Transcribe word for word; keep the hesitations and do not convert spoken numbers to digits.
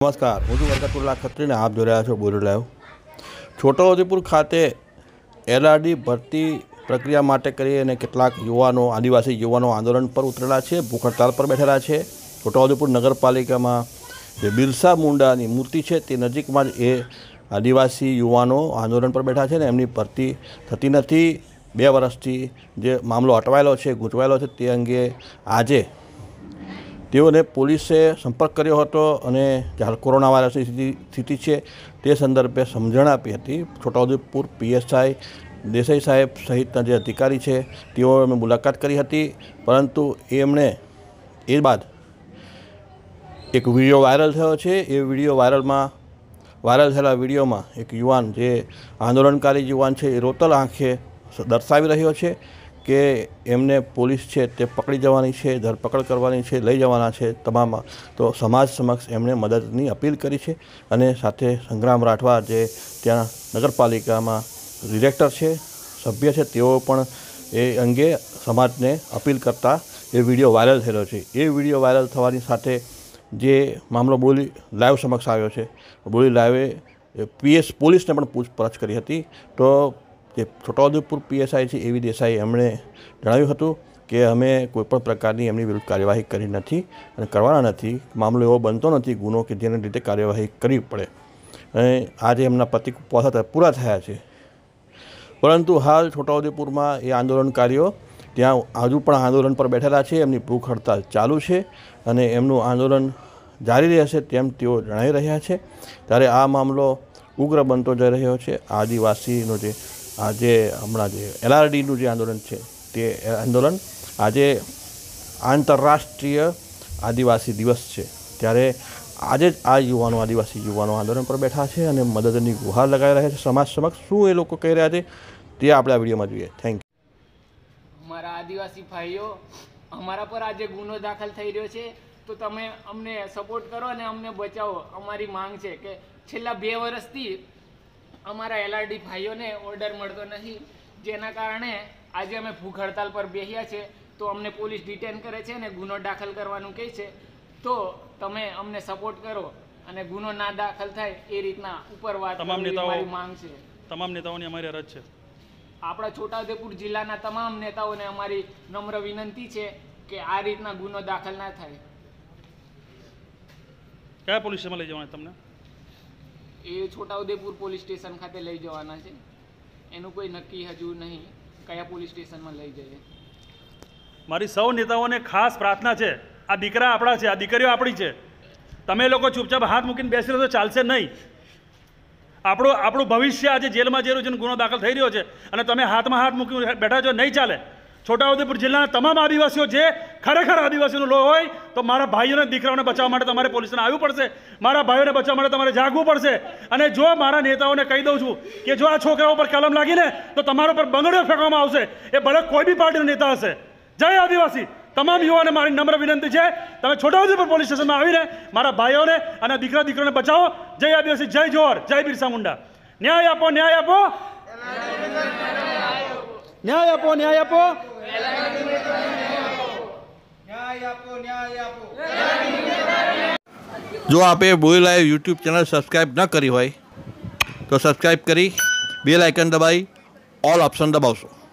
નમસ્કાર, હું છું વરકતુલ્લા ખત્રીને આપ જોઈ રહ્યા છો બોલી લાઈવ। છોટાઉદેપુર ખાતે એલઆરડી ભરતી પ્રક્રિયા માટે કરી અને કેટલાક યુવાનો આદિવાસી યુવાનો આંદોલન પર ઉતરેલા છે, ભૂખ હડતાલ પર બેઠેલા છે। છોટાઉદેપુર નગરપાલિકામાં જે બિરસા મુંડાની મૂર્તિ છે તે નજીકમાં જ એ આદિવાસી યુવાનો આંદોલન પર બેઠા છે ને એમની ભરતી થતી નથી। બે વર્ષથી જે મામલો અટવાયેલો છે, ગૂંચવાયેલો છે, તે અંગે આજે તેઓને પોલીસે સંપર્ક કર્યો હતો અને હાલ કોરોના વાયરસની સ્થિતિ છે તે સંદર્ભે સમજણ આપી હતી। છોટાઉદેપુર પીએસઆઈ દેસાઈ સાહેબ સહિતના જે અધિકારી છે તેઓ એમણે મુલાકાત કરી હતી, પરંતુ એમણે એ બાદ એક વિડીયો વાયરલ થયો છે। એ વિડીયો વાયરલમાં વાયરલ થયેલા વિડીયોમાં એક યુવાન જે આંદોલનકારી યુવાન છે એ રોતલ આંખે દર્શાવી રહ્યો છે કે એમને પોલીસ છે તે પકડી જવાની છે, ધરપકડ કરવાની છે, લઈ જવાના છે તમામ। તો સમાજ સમક્ષ એમણે મદદની અપીલ કરી છે અને સાથે સંગ્રામ રાઠવા જે ત્યાં નગરપાલિકામાં ડિરેક્ટર છે, સભ્ય છે, તેઓ પણ એ અંગે સમાજને અપીલ કરતા એ વિડીયો વાયરલ થયેલો છે। એ વિડીયો વાયરલ થવાની સાથે જે મામલો બોલી લાઈવ સમક્ષ આવ્યો છે, બોલી લાઈવે પીએસ પોલીસને પણ પૂછપરછ કરી હતી। તો જે છોટાઉદેપુર પીએસઆઈ છે એવી દેસાઈ એમણે જણાવ્યું હતું કે અમે કોઈપણ પ્રકારની એમની વિરુદ્ધ કાર્યવાહી કરી નથી અને કરવાના નથી। મામલો એવો બનતો નથી ગુનો કે જેને લીધે કાર્યવાહી કરવી પડે અને આજે એમના પતિ ઉપવાસ પૂરા થયા છે, પરંતુ હાલ છોટાઉદેપુરમાં એ આંદોલનકારીઓ ત્યાં હજુ પણ આંદોલન પર બેઠેલા છે। એમની ભૂખ હડતાલ ચાલુ છે અને એમનું આંદોલન જારી રહેશે તેમ તેઓ જણાવી રહ્યા છે। ત્યારે આ મામલો ઉગ્ર બનતો જઈ રહ્યો છે। આદિવાસીનો જે આજે હમણાં જે એલઆરડીનું જે આંદોલન છે તે આંદોલન આજે આંતરરાષ્ટ્રીય આદિવાસી દિવસ છે, ત્યારે આજે જ આ યુવાનો આદિવાસી યુવાનો આંદોલન પર બેઠા છે અને મદદની ગુહાર લગાવી રહ્યા છે સમાજ સમક્ષ। શું એ લોકો કહી રહ્યા છે તે આપણે આ વિડીયોમાં જોઈએ। Thank you. અમારા આદિવાસી ભાઈઓ, અમારા પર આજે ગુનો દાખલ થઈ રહ્યો છે તો તમે અમને સપોર્ટ કરો અને અમને બચાવો। અમારી માંગ છે કે છેલ્લા બે વર્ષથી અમારા એલઆરડી ભાઈઓને ઓર્ડર મળતો નથી, જેના કારણે આજે અમે ભૂખ હડતાલ પર બેસ્યા છે। તો અમને પોલીસ ડિટેન કરે છે અને ગુનો દાખલ કરવાનું કહે છે, તો તમે અમને સપોર્ટ કરો અને ગુનો ના દાખલ થાય એ રીતના ઉપર વાત કરવાની અમારી માંગ છે। તમામ નેતાઓની અમારી અરજ છે, આપણા છોટાઉદેપુર જિલ્લાના તમામ નેતાઓને અમારી નમ્ર વિનંતી છે કે આ રીતના ગુનો દાખલ ના થાય। કયા પોલીસ સ્ટેશનમાં લઈ જવાના તમને? એ છોટાઉદેપુર પોલીસ સ્ટેશન ખાતે લઈ જવાના છે, એનું કોઈ નક્કી હજુ નહીં કયા પોલીસ સ્ટેશનમાં લઈ જઈએ। મારી સૌ નેતાઓને ખાસ પ્રાર્થના છે, આ દીકરા આપણા છે, આ દીકરીઓ આપણી છે। તમે લોકો ચૂપચાપ હાથ મૂકીને બેસી રહ્યો તો ચાલશે નહીં। આપણું આપણું ભવિષ્ય આજે જેલમાં જઈ રહ્યું છે, ગુનો દાખલ થઈ રહ્યો છે અને તમે હાથમાં હાથ મૂકી બેઠા છો, નહીં ચાલે। છોટાઉદેપુર જિલ્લાના તમામ આદિવાસીઓ જે ખરેખર આદિવાસીનો લો હોય તો મારા ભાઈઓને દીકરાઓને બચાવવા માટે તમારે પોલીસને આવવું પડશે, મારા ભાઈઓને બચાવવા માટે તમારે જાગવું પડશે। અને જો મારા નેતાઓને કહી દઉં છું કે જો આ છોકરાઓ પર કલમ લાગીને તો તમારા પર બંગડીઓ ફેંકવામાં આવશે, એ ભલે કોઈ બી પાર્ટીનો નેતા હશે। જય આદિવાસી। તમામ યુવાઓને મારી નમ્ર વિનંતી છે, તમે છોટાઉદેપુર પોલીસ સ્ટેશનમાં આવીને મારા ભાઈઓને અને દીકરા દીકરીઓને બચાવો। જય આદિવાસી, જય જોહર, જય બિરસા મુંડા। ન્યાય આપો, ન્યાય આપો, ન્યાય આપો, ન્યાય આપો, જો આપે બોલી લાઈવ યુટ્યુબ ચેનલ સબસ્ક્રાઈબ ન કરી હોય તો સબસ્ક્રાઈબ કરી બેલ આઇકન દબાવી ઓલ ઓપ્શન દબાવશો।